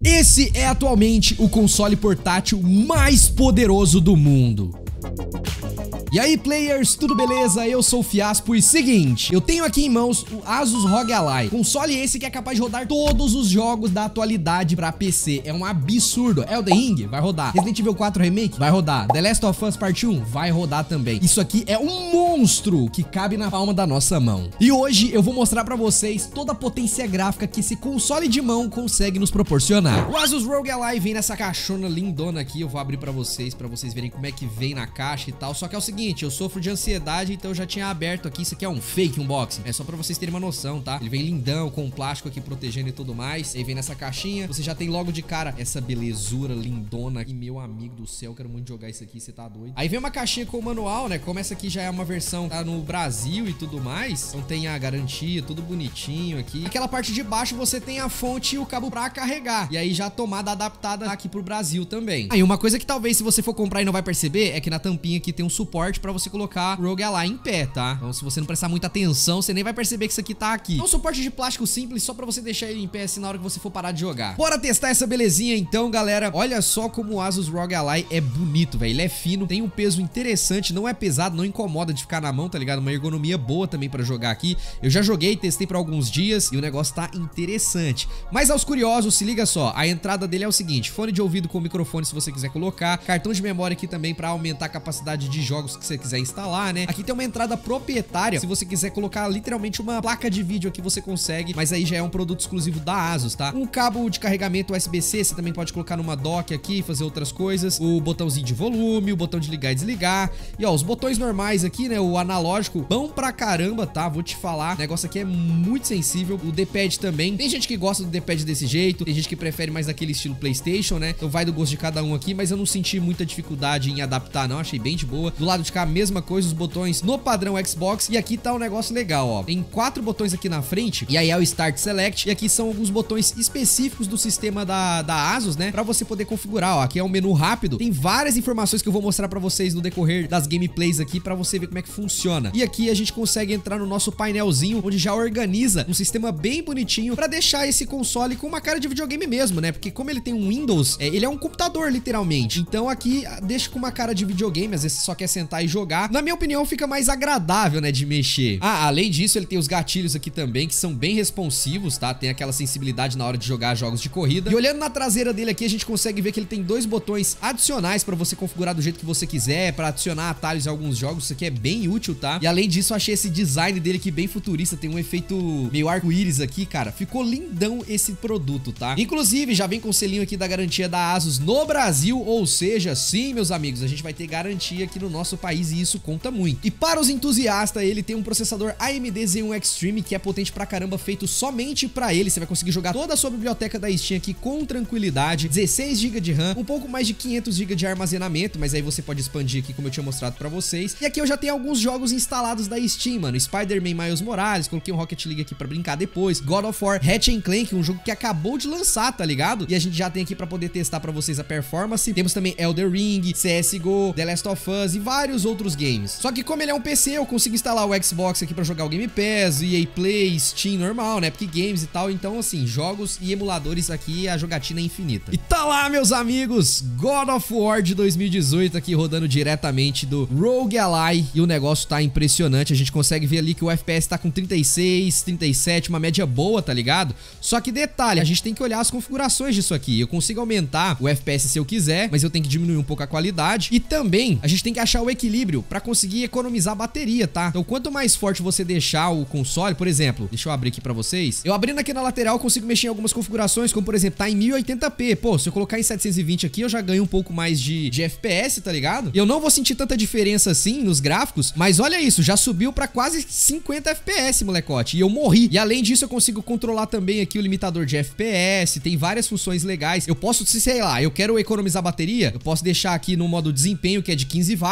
Esse é atualmente o console portátil mais poderoso do mundo. E aí, players, tudo beleza? Eu sou o Fiaspo e seguinte, eu tenho aqui em mãos o Asus ROG Ally, console esse que é capaz de rodar todos os jogos da atualidade pra PC, é um absurdo. Elden Ring vai rodar, Resident Evil 4 Remake vai rodar, The Last of Us Part 1 vai rodar também. Isso aqui é um monstro que cabe na palma da nossa mão. E hoje eu vou mostrar pra vocês toda a potência gráfica que esse console de mão consegue nos proporcionar. O Asus ROG Ally vem nessa caixona lindona aqui, eu vou abrir pra vocês verem como é que vem na caixa e tal, só que é o seguinte, eu sofro de ansiedade, então eu já tinha aberto aqui. Isso aqui é um fake unboxing, é só pra vocês terem uma noção, tá? Ele vem lindão, com plástico aqui protegendo e tudo mais. Aí vem nessa caixinha, você já tem logo de cara essa belezura lindona aqui. Meu amigo do céu, quero muito jogar isso aqui, você tá doido? Aí vem uma caixinha com o manual, né? Como essa aqui já é uma versão, tá no Brasil e tudo mais, então tem a garantia, tudo bonitinho aqui. Aquela parte de baixo você tem a fonte e o cabo pra carregar, e aí já a tomada adaptada aqui pro Brasil também. Aí uma coisa que talvez se você for comprar e não vai perceber, é que na tampinha aqui tem um suporte pra você colocar o ROG Ally em pé, tá? Então se você não prestar muita atenção, você nem vai perceber que isso aqui tá aqui. É um suporte de plástico simples, só pra você deixar ele em pé assim na hora que você for parar de jogar. Bora testar essa belezinha então, galera. Olha só como o Asus ROG Ally é bonito, velho. Ele é fino, tem um peso interessante, não é pesado, não incomoda de ficar na mão, tá ligado? Uma ergonomia boa também pra jogar aqui. Eu já joguei, testei por alguns dias e o negócio tá interessante. Mas aos curiosos, se liga só, a entrada dele é o seguinte: fone de ouvido com microfone se você quiser colocar, cartão de memória aqui também pra aumentar a capacidade de jogos que você quiser instalar, né? Aqui tem uma entrada proprietária, se você quiser colocar literalmente uma placa de vídeo aqui você consegue, mas aí já é um produto exclusivo da Asus, tá? Um cabo de carregamento USB-C, você também pode colocar numa dock aqui, fazer outras coisas, o botãozinho de volume, o botão de ligar e desligar, e ó, os botões normais aqui, né, o analógico, bom pra caramba, tá? Vou te falar, o negócio aqui é muito sensível, o D-pad também, tem gente que gosta do D-pad desse jeito, tem gente que prefere mais daquele estilo PlayStation, né? Então vai do gosto de cada um aqui, mas eu não senti muita dificuldade em adaptar não, achei bem de boa. Do lado de cá a mesma coisa, os botões no padrão Xbox, e aqui tá um negócio legal, ó, tem 4 botões aqui na frente, e aí é o Start Select, e aqui são alguns botões específicos do sistema da Asus, né, pra você poder configurar, ó, aqui é um menu rápido, tem várias informações que eu vou mostrar pra vocês no decorrer das gameplays aqui, pra você ver como é que funciona. E aqui a gente consegue entrar no nosso painelzinho, onde já organiza um sistema bem bonitinho, pra deixar esse console com uma cara de videogame mesmo, né, porque como ele tem um Windows, ele é um computador, literalmente, então aqui deixa com uma cara de videogame, às vezes você só quer sentar e jogar. Na minha opinião, fica mais agradável, né, de mexer. Ah, além disso, ele tem os gatilhos aqui também, que são bem responsivos, tá? Tem aquela sensibilidade na hora de jogar jogos de corrida. E olhando na traseira dele aqui, a gente consegue ver que ele tem 2 botões adicionais pra você configurar do jeito que você quiser, pra adicionar atalhos em alguns jogos. Isso aqui é bem útil, tá? E além disso, eu achei esse design dele aqui bem futurista, tem um efeito meio arco-íris aqui, cara. Ficou lindão esse produto, tá? Inclusive, já vem com o selinho aqui da garantia da Asus no Brasil, ou seja, sim, meus amigos, a gente vai ter garantia aqui no nosso país e isso conta muito. E para os entusiastas, ele tem um processador AMD Zen1 Extreme, que é potente pra caramba, feito somente pra ele. Você vai conseguir jogar toda a sua biblioteca da Steam aqui com tranquilidade. 16 GB de RAM, um pouco mais de 500 GB de armazenamento, mas aí você pode expandir aqui como eu tinha mostrado pra vocês. E aqui eu já tenho alguns jogos instalados da Steam, mano. Spider-Man Miles Morales, coloquei um Rocket League aqui pra brincar depois. God of War, Ratchet & Clank, um jogo que acabou de lançar, tá ligado? E a gente já tem aqui pra poder testar pra vocês a performance. Temos também Elden Ring, CSGO, The Last of Us e vários outros games. Só que como ele é um PC, eu consigo instalar o Xbox aqui pra jogar o Game Pass, EA Play, Steam normal, né, Epic Games e tal. Então assim, jogos e emuladores aqui, a jogatina é infinita. E tá lá, meus amigos, God of War de 2018 aqui rodando diretamente do ROG Ally, e o negócio tá impressionante. A gente consegue ver ali que o FPS tá com 36, 37, uma média boa, tá ligado? Só que detalhe, a gente tem que olhar as configurações disso aqui. Eu consigo aumentar o FPS se eu quiser, mas eu tenho que diminuir um pouco a qualidade, e também a gente tem que achar o equilíbrio pra conseguir economizar bateria, tá? Então quanto mais forte você deixar o console, por exemplo, deixa eu abrir aqui pra vocês, eu abrindo aqui na lateral eu consigo mexer em algumas configurações, como por exemplo, tá em 1080p, pô, se eu colocar em 720 aqui eu já ganho um pouco mais de FPS, tá ligado? E eu não vou sentir tanta diferença assim nos gráficos, mas olha isso, já subiu pra quase 50 FPS, molecote, e eu morri. E além disso eu consigo controlar também aqui o limitador de FPS, tem várias funções legais. Eu posso, sei lá, eu quero economizar bateria, eu posso deixar aqui no modo desempenho, que é de 15 watts, e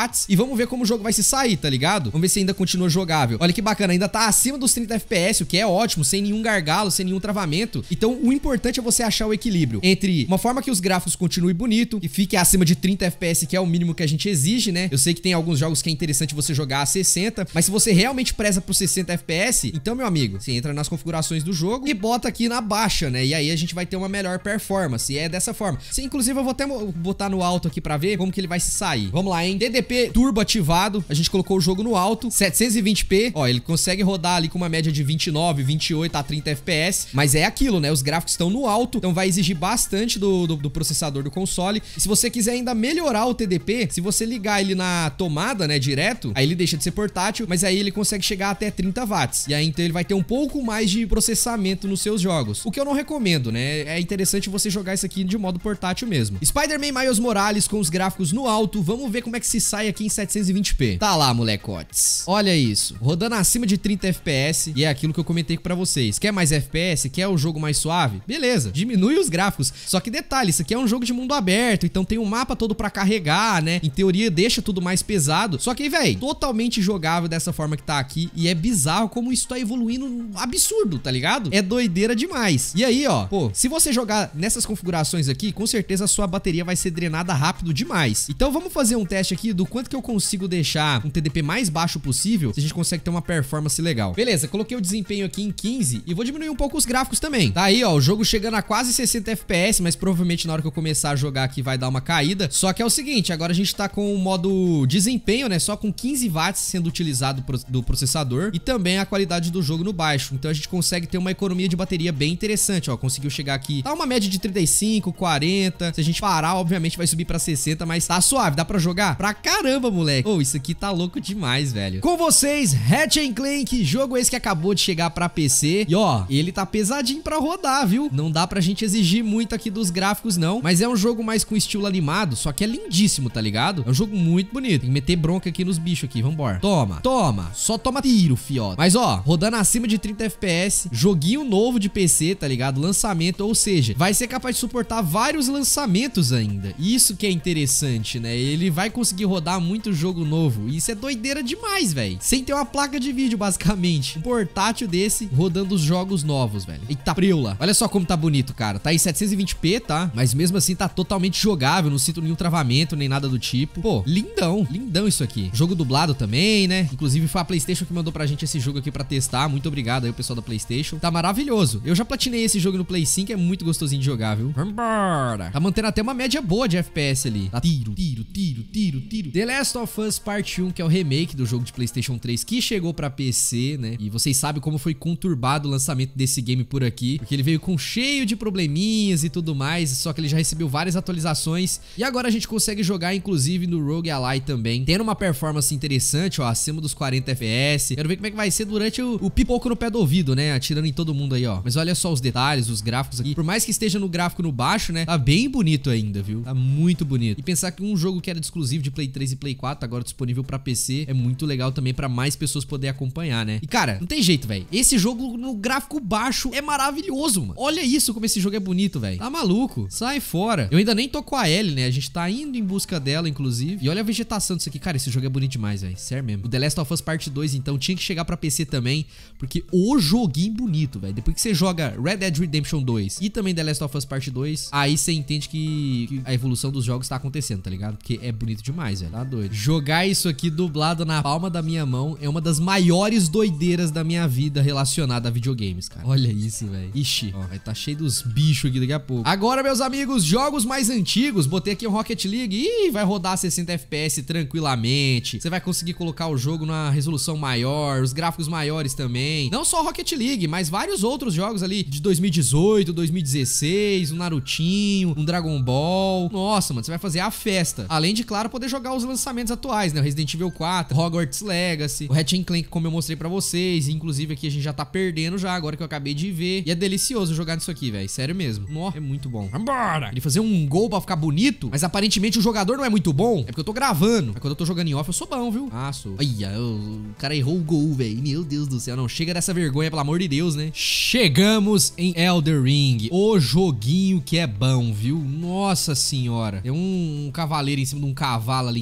vamos ver como o jogo vai se sair, tá ligado? Vamos ver se ainda continua jogável. Olha que bacana, ainda tá acima dos 30 FPS, o que é ótimo, sem nenhum gargalo, sem nenhum travamento. Então o importante é você achar o equilíbrio entre uma forma que os gráficos continuem bonito e fique acima de 30 FPS, que é o mínimo que a gente exige, né? Eu sei que tem alguns jogos que é interessante você jogar a 60, mas se você realmente preza pro 60 FPS, então, meu amigo, você entra nas configurações do jogo e bota aqui na baixa, né? E aí a gente vai ter uma melhor performance, e é dessa forma. Sim, inclusive eu vou até botar no alto aqui pra ver como que ele vai se sair. Vamos lá, hein? TDP turbo ativado, a gente colocou o jogo no alto, 720p, ó, ele consegue rodar ali com uma média de 29, 28 a 30 FPS, mas é aquilo, né? Os gráficos estão no alto, então vai exigir bastante do processador do console. E se você quiser ainda melhorar o TDP, se você ligar ele na tomada, né, direto, aí ele deixa de ser portátil, mas aí ele consegue chegar até 30 watts. E aí então ele vai ter um pouco mais de processamento nos seus jogos. O que eu não recomendo, né? É interessante você jogar isso aqui de modo portátil mesmo. Spider-Man Miles Morales com os gráficos no alto, vamos ver como é que se sai aqui em 720p. Tá lá, molecotes. Olha isso, rodando acima de 30 FPS, e é aquilo que eu comentei pra vocês. Quer mais FPS? Quer o jogo mais suave? Beleza, diminui os gráficos. Só que detalhe, isso aqui é um jogo de mundo aberto, então tem um mapa todo pra carregar, né? Em teoria deixa tudo mais pesado. Só que, véi, totalmente jogável dessa forma que tá aqui, e é bizarro como isso tá evoluindo absurdo, tá ligado? É doideira demais. E aí, ó, pô, se você jogar nessas configurações aqui, com certeza a sua bateria vai ser drenada rápido demais. Então vamos fazer um teste aqui do quanto que eu consigo deixar um TDP mais baixo possível, se a gente consegue ter uma performance legal. Beleza, coloquei o desempenho aqui em 15 e vou diminuir um pouco os gráficos também. Tá aí, ó, o jogo chegando a quase 60 FPS, mas provavelmente na hora que eu começar a jogar aqui vai dar uma caída. Só que é o seguinte, agora a gente tá com o modo desempenho, né, só com 15 watts sendo utilizado do processador e também a qualidade do jogo no baixo. Então a gente consegue ter uma economia de bateria bem interessante, ó, conseguiu chegar aqui, tá uma média de 35, 40, se a gente parar, obviamente vai subir pra 60, mas tá suave, dá pra jogar? Pra caramba, moleque. Ô, isso aqui tá louco demais, velho. Com vocês, Ratchet & Clank, jogo esse que acabou de chegar pra PC, e ó, ele tá pesadinho pra rodar, viu? Não dá pra gente exigir muito aqui dos gráficos, não, mas é um jogo mais com estilo animado, só que é lindíssimo, tá ligado? É um jogo muito bonito, tem que meter bronca aqui nos bichos aqui, vambora. Toma, toma, só toma tiro, fiote. Mas ó, rodando acima de 30 FPS, joguinho novo de PC, tá ligado? Lançamento, ou seja, vai ser capaz de suportar vários lançamentos ainda. Isso que é interessante, né? Ele vai conseguir rodar muito jogo novo, e isso é doideira demais, velho. Sem ter uma placa de vídeo, basicamente. Um portátil desse, rodando os jogos novos, velho. Eita preula. Olha só como tá bonito, cara. Tá em 720p, tá? Mas mesmo assim tá totalmente jogável, não sinto nenhum travamento, nem nada do tipo. Pô, lindão, lindão isso aqui. Jogo dublado também, né? Inclusive foi a PlayStation que mandou pra gente esse jogo aqui pra testar. Muito obrigado aí, o pessoal da PlayStation. Tá maravilhoso. Eu já platinei esse jogo no Play 5, é muito gostosinho de jogar, viu? Vambora. Tá mantendo até uma média boa de FPS ali. Tá tiro, tiro, tiro, tiro, tiro. The Last of Us Part 1, que é o remake do jogo de PlayStation 3 que chegou pra PC, né? E vocês sabem como foi conturbado o lançamento desse game por aqui, porque ele veio com cheio de probleminhas e tudo mais, só que ele já recebeu várias atualizações e agora a gente consegue jogar inclusive no Rogue Ally também, tendo uma performance interessante, ó, acima dos 40 FPS. Quero ver como é que vai ser durante o pipoco no pé do ouvido, né? Atirando em todo mundo aí, ó. Mas olha só os detalhes, os gráficos aqui. Por mais que esteja no gráfico no baixo, né? Tá bem bonito ainda, viu? Tá muito bonito. E pensar que um jogo que era exclusivo de Play 3 e Play 4, agora disponível pra PC, é muito legal também pra mais pessoas poderem acompanhar, né? E cara, não tem jeito, velho. Esse jogo no gráfico baixo é maravilhoso, mano. Olha isso como esse jogo é bonito, velho. Tá maluco? Sai fora. Eu ainda nem tô com a Ellie, né? A gente tá indo em busca dela, inclusive. E olha a vegetação disso aqui. Cara, esse jogo é bonito demais, velho. Sério mesmo. O The Last of Us Part 2, então, tinha que chegar pra PC também, porque o joguinho bonito, velho. Depois que você joga Red Dead Redemption 2 e também The Last of Us Part 2, aí você entende que a evolução dos jogos tá acontecendo, tá ligado? Porque é bonito demais, velho. Tá doido. Jogar isso aqui dublado na palma da minha mão é uma das maiores doideiras da minha vida relacionada a videogames, cara. Olha isso, velho. Ixi, ó, vai tá cheio dos bichos aqui daqui a pouco. Agora, meus amigos, jogos mais antigos. Botei aqui o Rocket League. Ih, vai rodar 60 FPS tranquilamente. Você vai conseguir colocar o jogo na resolução maior, os gráficos maiores também. Não só Rocket League, mas vários outros jogos ali de 2018, 2016, um Narutinho, um Dragon Ball. Nossa, mano, você vai fazer a festa. Além de, claro, poder jogar os lançamentos atuais, né? O Resident Evil 4, Hogwarts Legacy, o Ratchet & Clank, como eu mostrei pra vocês. Inclusive aqui a gente já tá perdendo já, agora que eu acabei de ver. E é delicioso jogar nisso aqui, velho. Sério mesmo. Nó, é muito bom. Vambora! Ele fazer um gol pra ficar bonito, mas aparentemente o jogador não é muito bom. É porque eu tô gravando. Mas quando eu tô jogando em off, eu sou bom, viu? Ah, sou. Ai, o cara errou o gol, velho. Meu Deus do céu. Não, chega dessa vergonha, pelo amor de Deus, né? Chegamos em Elden Ring. O joguinho que é bom, viu? Nossa senhora. Tem um cavaleiro em cima de um cavalo ali em cima. Eu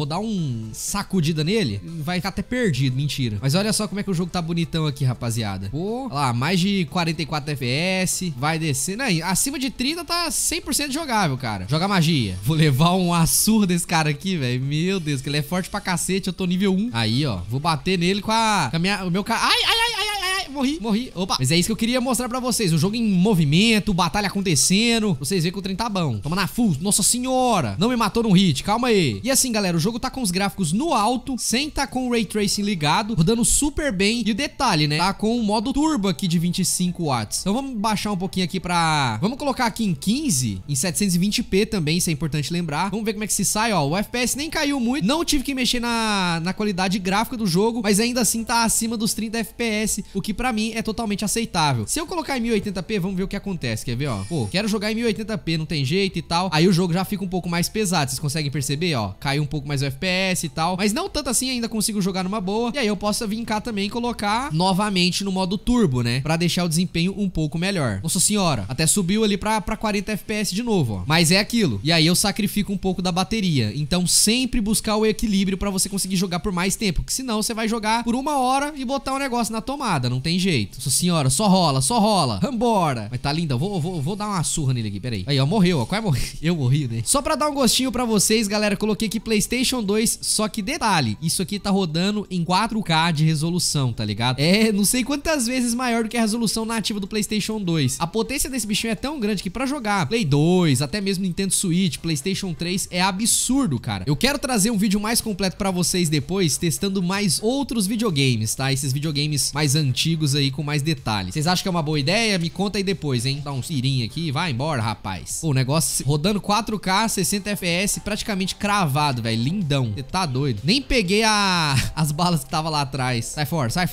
vou dar um sacudida nele, vai ficar até perdido, mentira. Mas olha só como é que o jogo tá bonitão aqui, rapaziada. Pô, olha lá, mais de 44 FPS, vai descer. Não, acima de 30 tá 100% jogável, cara. Joga magia. Vou levar uma surra desse cara aqui, velho. Meu Deus, que ele é forte pra cacete, eu tô nível 1. Aí, ó, vou bater nele com o meu cara. Ai, morri. Opa. Mas é isso que eu queria mostrar pra vocês. O jogo em movimento, batalha acontecendo. Vocês veem que o trem tá bom. Toma na full. Nossa senhora. Não me matou num hit. Calma aí. E assim, galera, o jogo tá com os gráficos no alto, sem tá com o Ray Tracing ligado, rodando super bem. E o detalhe, né? Tá com o modo turbo aqui de 25 watts. Então vamos baixar um pouquinho aqui pra... Vamos colocar aqui em 15, em 720p também, isso é importante lembrar. Vamos ver como é que se sai, ó. O FPS nem caiu muito. Não tive que mexer na qualidade gráfica do jogo, mas ainda assim tá acima dos 30 FPS, o que pra mim é totalmente aceitável. Se eu colocar em 1080p, vamos ver o que acontece. Quer ver, ó? Pô, quero jogar em 1080p, não tem jeito e tal. Aí o jogo já fica um pouco mais pesado. Vocês conseguem perceber, ó? Caiu um pouco mais o FPS e tal. Mas não tanto assim, ainda consigo jogar numa boa. E aí eu posso vir cá também e colocar novamente no modo turbo, né? Pra deixar o desempenho um pouco melhor. Nossa senhora, até subiu ali pra 40 FPS de novo, ó. Mas é aquilo. E aí eu sacrifico um pouco da bateria. Então sempre buscar o equilíbrio pra você conseguir jogar por mais tempo. Porque senão você vai jogar por 1 hora e botar um negócio na tomada. Não tem jeito. Nossa senhora, só rola. Vambora. Mas tá lindo. Eu vou dar uma surra nele aqui, peraí. Aí, ó, morreu, ó. Quase morri. Eu morri, né? Só pra dar um gostinho pra vocês, galera, coloquei aqui PlayStation 2. Só que detalhe, isso aqui tá rodando em 4K de resolução, tá ligado? É, não sei quantas vezes maior do que a resolução nativa do PlayStation 2. A potência desse bichinho é tão grande que pra jogar Play 2, até mesmo Nintendo Switch, PlayStation 3, é absurdo, cara. Eu quero trazer um vídeo mais completo pra vocês depois, testando mais outros videogames, tá? Esses videogames mais antigos aí, com mais detalhes. Vocês acham que é uma boa ideia? Me conta aí depois, hein? Dá um tirinho aqui, vai embora, rapaz. Pô, o negócio rodando 4K, 60 FPS, praticamente cravado, velho. Lindão. Você tá doido. Nem peguei as balas que tava lá atrás. Sai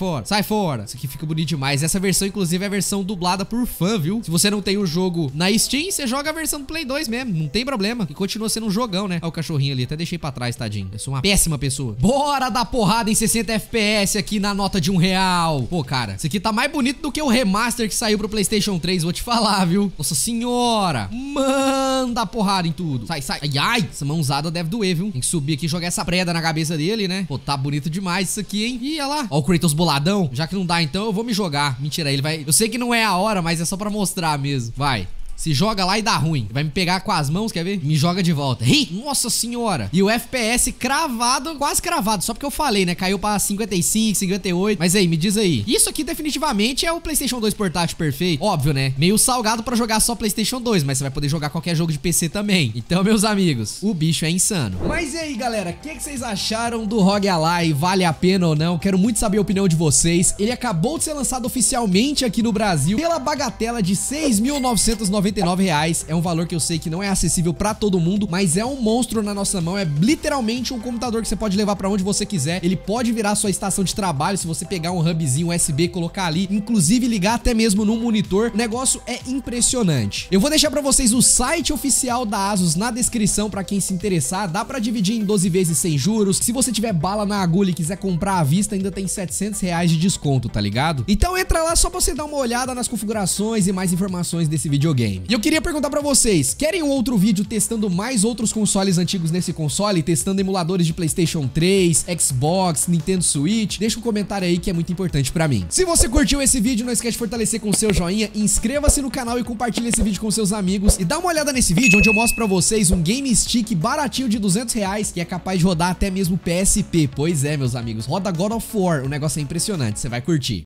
fora. Isso aqui fica bonito demais. Essa versão, inclusive, é a versão dublada por fã, viu? Se você não tem o jogo na Steam, você joga a versão do Play 2 mesmo. Não tem problema. E continua sendo um jogão, né? Olha o cachorrinho ali. Até deixei pra trás, tadinho. Eu sou uma péssima pessoa. Bora dar porrada em 60 FPS aqui na nota de R$1. Pô, cara, isso aqui tá mais bonito do que o remaster que saiu pro PlayStation 3. Vou te falar, viu? Nossa senhora. Manda porrada em tudo. Sai. Ai, essa mãozada deve doer, viu? Tem que subir aqui e jogar essa preda na cabeça dele, né? Pô, tá bonito demais isso aqui, hein? Ih, olha lá. Ó o Kratos boladão. Já que não dá, então eu vou me jogar. Mentira, ele vai... Eu sei que não é a hora, mas é só pra mostrar mesmo. Vai. Se joga lá e dá ruim. Vai me pegar com as mãos, quer ver? Me joga de volta. Nossa senhora. E o FPS cravado, quase cravado. Só porque eu falei, né? Caiu pra 55, 58. Mas aí, me diz aí. Isso aqui definitivamente é o PlayStation 2 portátil perfeito. Óbvio, né? Meio salgado pra jogar só PlayStation 2. Mas você vai poder jogar qualquer jogo de PC também. Então, meus amigos, o bicho é insano. Mas e aí, galera? O que vocês acharam do ROG Ally? Vale a pena ou não? Quero muito saber a opinião de vocês. Ele acabou de ser lançado oficialmente aqui no Brasil pela bagatela de R$6.999. É um valor que eu sei que não é acessível pra todo mundo, mas é um monstro na nossa mão. É literalmente um computador que você pode levar pra onde você quiser. Ele pode virar sua estação de trabalho se você pegar um hubzinho USB, colocar ali, inclusive ligar até mesmo num monitor. O negócio é impressionante. Eu vou deixar pra vocês o site oficial da Asus na descrição pra quem se interessar. Dá pra dividir em 12 vezes sem juros. Se você tiver bala na agulha e quiser comprar à vista, ainda tem R$700 de desconto, tá ligado? Então entra lá só pra você dar uma olhada nas configurações e mais informações desse videogame. E eu queria perguntar pra vocês, querem um outro vídeo testando mais outros consoles antigos nesse console, testando emuladores de PlayStation 3, Xbox, Nintendo Switch? Deixa um comentário aí que é muito importante pra mim. Se você curtiu esse vídeo, não esquece de fortalecer com o seu joinha, inscreva-se no canal e compartilhe esse vídeo com seus amigos. E dá uma olhada nesse vídeo onde eu mostro pra vocês um Game Stick baratinho de R$200 que é capaz de rodar até mesmo PSP. Pois é, meus amigos, roda God of War, o negócio é impressionante, você vai curtir.